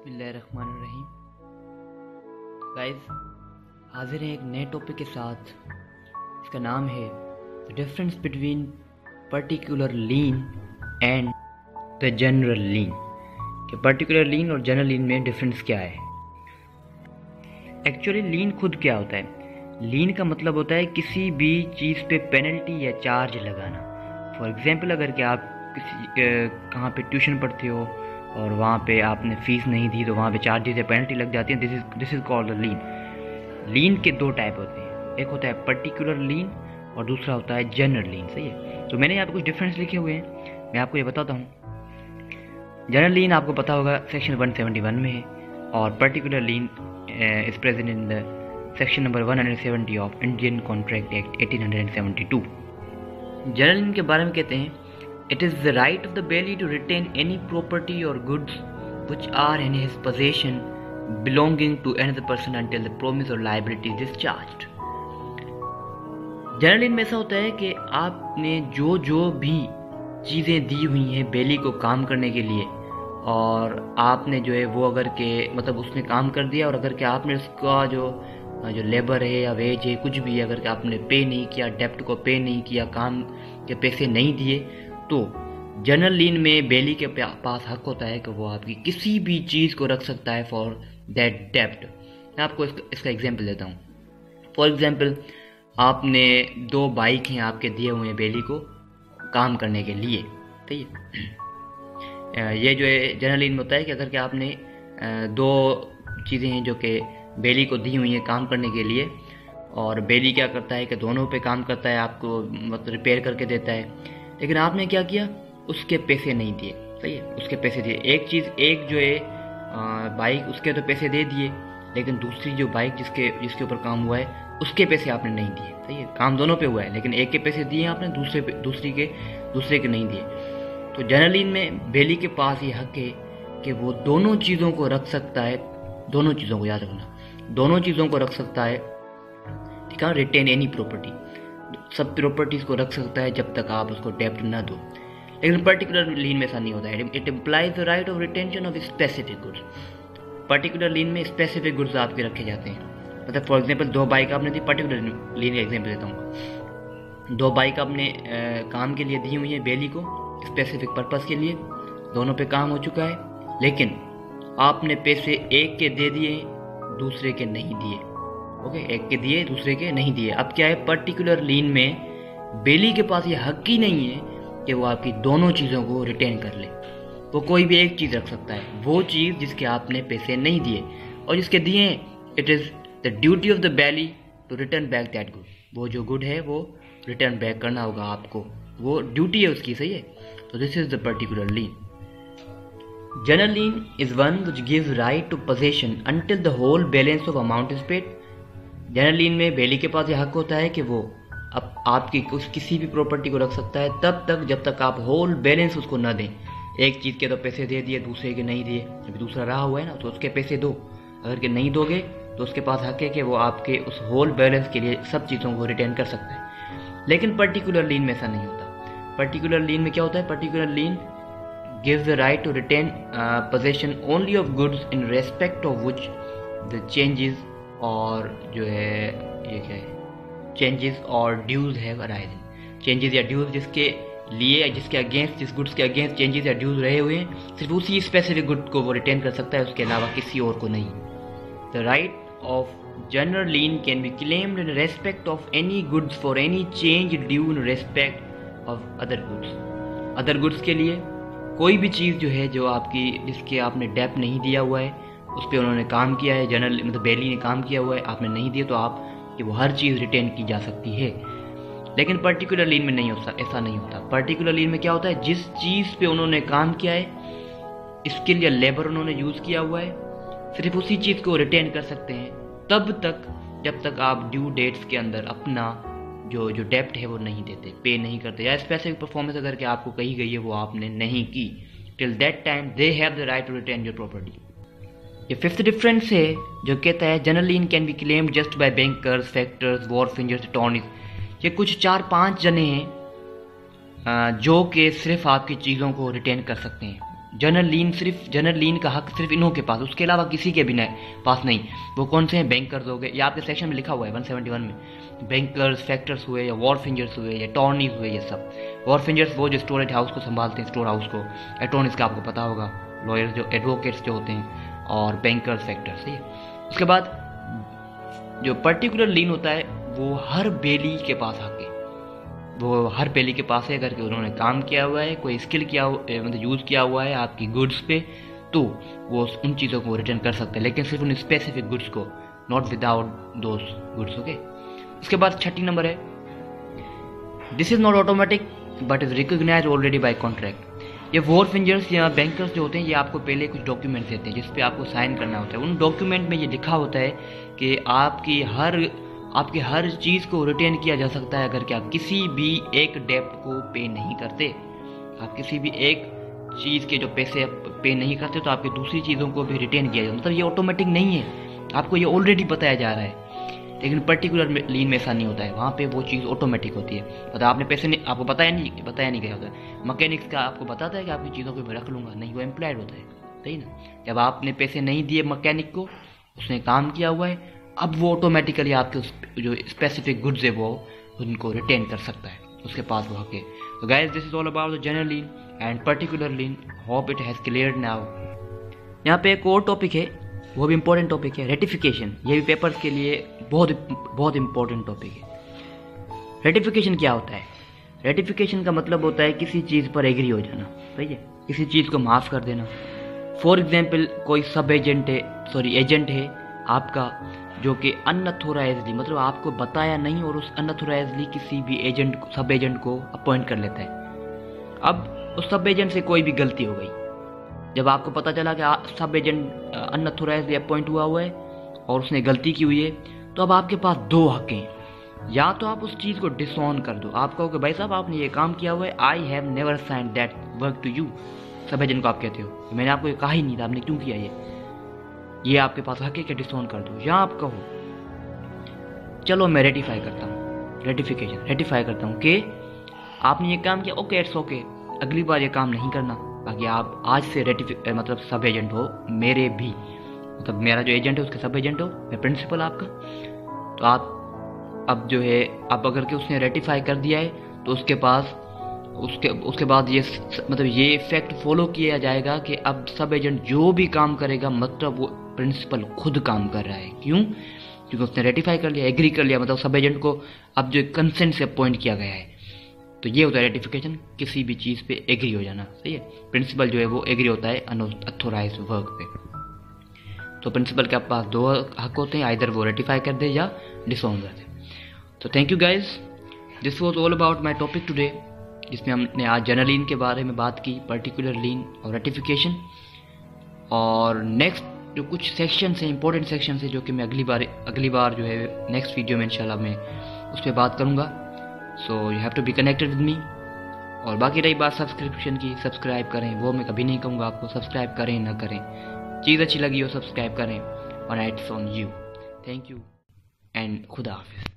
बिस्मिल्लाहिर्रहमानिर्रहीम। गाइस, हाजिर हैं एक नए टॉपिक के साथ। इसका नाम है the difference between particular lien and the general lien. कि पर्टिकुलर लीन और जनरल लीन में डिफरेंस क्या है। एक्चुअली लीन खुद क्या होता है? लीन का मतलब होता है किसी भी चीज़ पे पेनल्टी या चार्ज लगाना। फॉर एग्जांपल, अगर कि आप किसी कहाँ पे ट्यूशन पढ़ते हो और वहाँ पे आपने फ़ीस नहीं दी तो वहाँ पे चार्जेस या पेनल्टी लग जाती है। This is called the lien. Lien के दो टाइप होते हैं, एक होता है पर्टिकुलर लीन और दूसरा होता है जनरल लीन। सही है। तो मैंने यहाँ पे कुछ डिफरेंस लिखे हुए हैं, मैं आपको ये बताता हूँ। जनरल लीन आपको पता होगा सेक्शन 171 में है, और particular lien is present in the section number 170 of Indian contract act 1872। General lien के बारे में कहते हैं, it is the right of the bailey to retain any property or goods which are in his possession belonging to another person until the promise or liability is discharged। General lien में ऐसा होता है कि आपने जो भी चीज़ें दी हुई हैं बेली को काम करने के लिए, और आपने जो है वो अगर के मतलब उसने काम कर दिया, और अगर कि आपने उसका जो लेबर है या वेज है कुछ भी, अगर कि आपने पे नहीं किया, डेप्ट को पे नहीं किया, काम के पैसे नहीं दिए, तो जनरल लीन में बेली के पास हक होता है कि वो आपकी किसी भी चीज़ को रख सकता है फॉर दैट डेप्ट। मैं आपको इसका एग्जांपल देता हूँ। फॉर एग्जांपल, आपने 2 बाइक हैं आपके दिए हुए हैं बेली को काम करने के लिए। ठीक है। ये जो है जनरल लीन में होता है कि अगर कि आपने 2 चीज़ें हैं जो कि बेली को दी हुई हैं काम करने के लिए, और बेली क्या करता है कि दोनों पे काम करता है, आपको मतलब रिपेयर करके देता है, लेकिन आपने क्या किया, उसके पैसे नहीं दिए। सही है, उसके पैसे दिए। एक जो है बाइक, उसके तो पैसे दे दिए, लेकिन दूसरी जो बाइक जिसके ऊपर काम हुआ है उसके पैसे आपने नहीं दिए। सही है, काम दोनों पे हुआ है, लेकिन एक के पैसे दिए आपने, दूसरे के नहीं दिए। तो जनरल लीन में बेली के पास ये हक है कि वो दोनों चीज़ों को रख सकता है, दोनों चीज़ों को याद रखना, दोनों चीज़ों को रख सकता है। ठीक है, रिटेन एनी प्रॉपर्टी, सब प्रॉपर्टीज को रख सकता है जब तक आप उसको डेप्ट ना दो। लेकिन पर्टिकुलर लीन में ऐसा नहीं होता है। It implies the right of retention of specific goods. Particular lien में स्पेसिफिक गुड्स आपके रखे जाते हैं। मतलब फॉर एग्जांपल 2 बाइक आपने दी, पर्टिकुलर लीन का एग्जांपल देता हूँ। 2 बाइक आपने काम के लिए दी हुई है बेली को, स्पेसिफिक पर्पज़ के लिए, दोनों पे काम हो चुका है, लेकिन आपने पैसे एक के दे दिए, दूसरे के नहीं दिए। ओके, एक के दिए, दूसरे के नहीं दिए। अब क्या है, पर्टिकुलर लीन में बेली के पास ये हक ही नहीं है कि वो आपकी दोनों चीज़ों को रिटेन कर ले। वो कोई भी एक चीज़ रख सकता है, वो चीज़ जिसके आपने पैसे नहीं दिए, और जिसके दिए it is the duty of the bailee to return back that good. वो जो गुड है वो रिटर्न बैक करना होगा आपको, वो ड्यूटी है उसकी। सही है। तो this is the particular lien. General lien is one which gives right to possession until the whole balance of amount is paid. General lien में बेली के पास यह हक होता है कि वो अब आपकी किसी भी प्रॉपर्टी को रख सकता है तब तक जब तक आप होल बैलेंस उसको न दें। एक चीज़ के तो पैसे दे दिए, दूसरे के नहीं दिए, अभी दूसरा रहा हुआ है ना, तो उसके पैसे दो। अगर के नहीं दोगे तो उसके पास हक है कि वो आपके उस होल बैलेंस के लिए सब चीज़ों को रिटर्न कर सकता है। लेकिन पर्टिकुलर लीन में ऐसा नहीं होता। पर्टिकुलर लीन में क्या होता है, particular lien gives the right to retain possession only of goods in respect of which the changes और जो है ये क्या है, चेंजेस और ड्यूज है अराइजिंग। चेंजेस या ड्यूज जिसके लिए, जिसके अगेंस्ट, जिस गुड्स के अगेंस्ट चेंजेस या ड्यूज रहे हुए हैं, सिर्फ उसी स्पेसिफिक गुड को वो रिटेन कर सकता है, उसके अलावा किसी और को नहीं। The right of general lien can be claimed in respect of any goods for any change due in respect of other goods. Other goods के लिए कोई भी चीज़ जो है, जो आपकी, जिसके आपने डेप्ट नहीं दिया हुआ है, उस पर उन्होंने काम किया है, जनरल मतलब बेली ने काम किया हुआ है, आपने नहीं दिया, तो आप कि वो हर चीज़ रिटेन की जा सकती है। लेकिन पर्टिकुलर लीन में नहीं होता, ऐसा नहीं होता। पर्टिकुलर लीन में क्या होता है, जिस चीज़ पे उन्होंने काम किया है, इसके लिए लेबर उन्होंने यूज़ किया हुआ है, सिर्फ उसी चीज़ को रिटेन कर सकते हैं तब तक जब तक आप ड्यू डेट्स के अंदर अपना जो डेप्ट है वो नहीं देते, पे नहीं करते, या स्पेसिफिक परफॉर्मेंस अगर कि आपको कही गई है वो आपने नहीं की, till that time they have the right to retain your property. ये 5th डिफरेंस है जो कहता है general lien can be claimed just by bankers, factors, wharfingers, attorneys. ये कुछ 4-5 जने हैं जो कि सिर्फ आपकी चीज़ों को रिटेन कर सकते हैं, जनरल लीन का हक सिर्फ इन्हों के पास, उसके अलावा किसी के भी पास नहीं। वो कौन से हैं? बैंकर्स हो गए, ये आपके सेक्शन में लिखा हुआ है 171 में। बैंकर्स, फैक्टर्स हुए, या वॉरफिंजर्स हुए, या टॉर्नीज हुए, ये सब। वॉरफिंजर्स वो जो स्टोरेज हाउस को संभालते हैं, स्टोर हाउस को। अटॉर्नीज का आपको पता होगा, लॉयर्स जो एडवोकेट्स जो होते हैं, और बैंकर्स, फैक्टर्स। सही है। उसके बाद जो पर्टिकुलर लीन होता है वो हर बेली के पास आके, वो हर बेली के पास है अगर कि उन्होंने काम किया हुआ है, कोई स्किल किया मतलब यूज़ किया हुआ है आपकी गुड्स पे, तो वो उन चीज़ों को रिटर्न कर सकते हैं, लेकिन सिर्फ उन स्पेसिफिक गुड्स को, not without those goods. Okay. उसके बाद 6 नंबर है, this is not automatic but is recognise already by contract. ये वॉरफिंजर्स या बैंकर्स जो होते हैं, ये आपको पहले कुछ डॉक्यूमेंट देते हैं जिसपे आपको साइन करना होता है। उन डॉक्यूमेंट में ये लिखा होता है कि आपकी हर चीज़ को रिटर्न किया जा सकता है अगर कि आप किसी भी एक डेप्ट को पे नहीं करते। आप किसी भी एक चीज़ के जो पैसे पे नहीं करते तो आपकी दूसरी चीज़ों को भी रिटर्न किया जाए। मतलब ये ऑटोमेटिक नहीं है, आपको ये ऑलरेडी बताया जा रहा है। लेकिन पर्टिकुलर लीन में ऐसा नहीं होता है, वहाँ पे वो चीज़ ऑटोमेटिक होती है। मतलब आपने पैसे नहीं, आपको बताया नहीं गया होता है। मैकेनिक्स का आपको बताता है कि आपकी चीज़ों को मैं रख लूँगा, नहीं, वो एम्प्लॉयड होता है। सही ना। जब आपने पैसे नहीं दिए मैकेनिक को, उसने काम किया हुआ है, अब वो ऑटोमेटिकली आपके जो स्पेसिफिक गुड्स है वो उनको रिटेन कर सकता है, उसके पास वो हक है। तो guys, this is all about the general lien and particular lien. Hope it has cleared now. यहाँ पे एक और टॉपिक है, वो भी इम्पोर्टेंट टॉपिक है, रेटिफिकेशन। ये भी पेपर्स के लिए बहुत इम्पोर्टेंट टॉपिक है। रेटिफिकेशन क्या होता है? रेटिफिकेशन का मतलब होता है किसी चीज़ पर एग्री हो जाना। सही है। किसी चीज़ को माफ़ कर देना। फॉर एग्जाम्पल, कोई एजेंट है आपका जो कि अनऑथोराइज्डली, मतलब आपको बताया नहीं और उस अनऑथोराइज्डली किसी भी सब एजेंट को अपॉइंट कर लेता है। अब उस सब एजेंट से कोई भी गलती हो गई, जब आपको पता चला कि सब एजेंट अनऑथोराइज्डली अपॉइंट हुआ है और उसने गलती की हुई है, तो अब आपके पास 2 हक हैं। या तो आप उस चीज़ को डिसऑन कर दो, आप कहो कि भाई साहब आपने ये काम किया हुआ है, I have never sign that work to you. Sub agent को आप कहते हो मैंने आपको ये कहा ही नहीं था, आपने क्यों किया ये आपके पास हक है कि डिसऑन कर दो। या आप कहो चलो मैं रेटिफाई करता हूँ, रेटिफाई करता हूँ कि आपने ये काम किया, ओके इट्स ओके, अगली बार ये काम नहीं करना। बाकी आप आज से मतलब सब एजेंट हो मेरे भी, मतलब मेरा जो एजेंट है उसके सब एजेंट हो, मैं प्रिंसिपल आपका। तो आप अब जो है, अब अगर के उसने रेटिफाई कर दिया है तो उसके बाद ये मतलब ये इफेक्ट फॉलो किया जाएगा कि अब सब एजेंट जो भी काम करेगा, मतलब वो प्रिंसिपल खुद काम कर रहा है। क्यों? क्योंकि उसने रेटिफाई कर लिया, एग्री कर लिया, मतलब सब एजेंट को अब जो कंसेंट से अपॉइंट किया गया है। तो ये होता है रेटिफिकेशन, किसी भी चीज़ पे एग्री हो जाना। सही है। प्रिंसिपल जो है वो एग्री होता है अनऑथोराइज्ड वर्क पे। तो प्रिंसिपल के पास 2 हक होते हैं, आइदर वो रेटिफाई कर दे या डिसऑन कर दे। तो thank you guys, this was all about my topic today, जिसमें हमने आज जनरल लीन के बारे में बात की, पर्टिकुलर लीन और रेटिफिकेशन। और नेक्स्ट जो कुछ सेक्शंस हैं, इंपॉर्टेंट सेक्शंस हैं, जो कि मैं अगली बार जो है नेक्स्ट वीडियो में इंशाल्लाह मैं उस पर बात करूँगा। So you have to be connected with me. और बाकी रही बात सब्सक्रिप्शन की, सब्सक्राइब करें, वो मैं कभी नहीं कहूँगा आपको सब्सक्राइब करें ना करें, चीज़ अच्छी लगी हो सब्सक्राइब करें, और it's on you. Thank you and खुदा हाफिज़।